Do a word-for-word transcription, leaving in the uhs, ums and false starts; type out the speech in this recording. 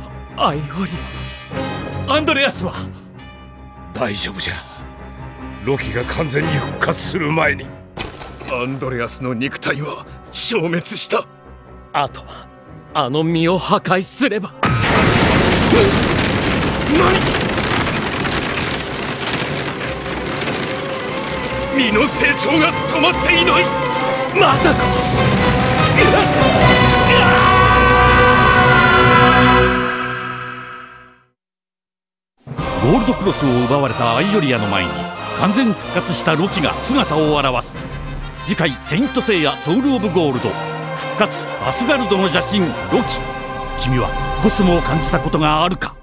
アイオリア、アンドレアスは大丈夫じゃ。ロキが完全に復活する前に。 アンドレアスの肉体は消滅した。 あとはあの身を破壊すれば。 何？身の成長が止まっていない。 まさか。ゴールドクロスを奪われたアイオリアの前に完全復活したロキが姿を現す。次回「セイントセイヤソウル・オブ・ゴールド」復活アスガルドの邪神ロキ。君はコスモを感じたことがあるか。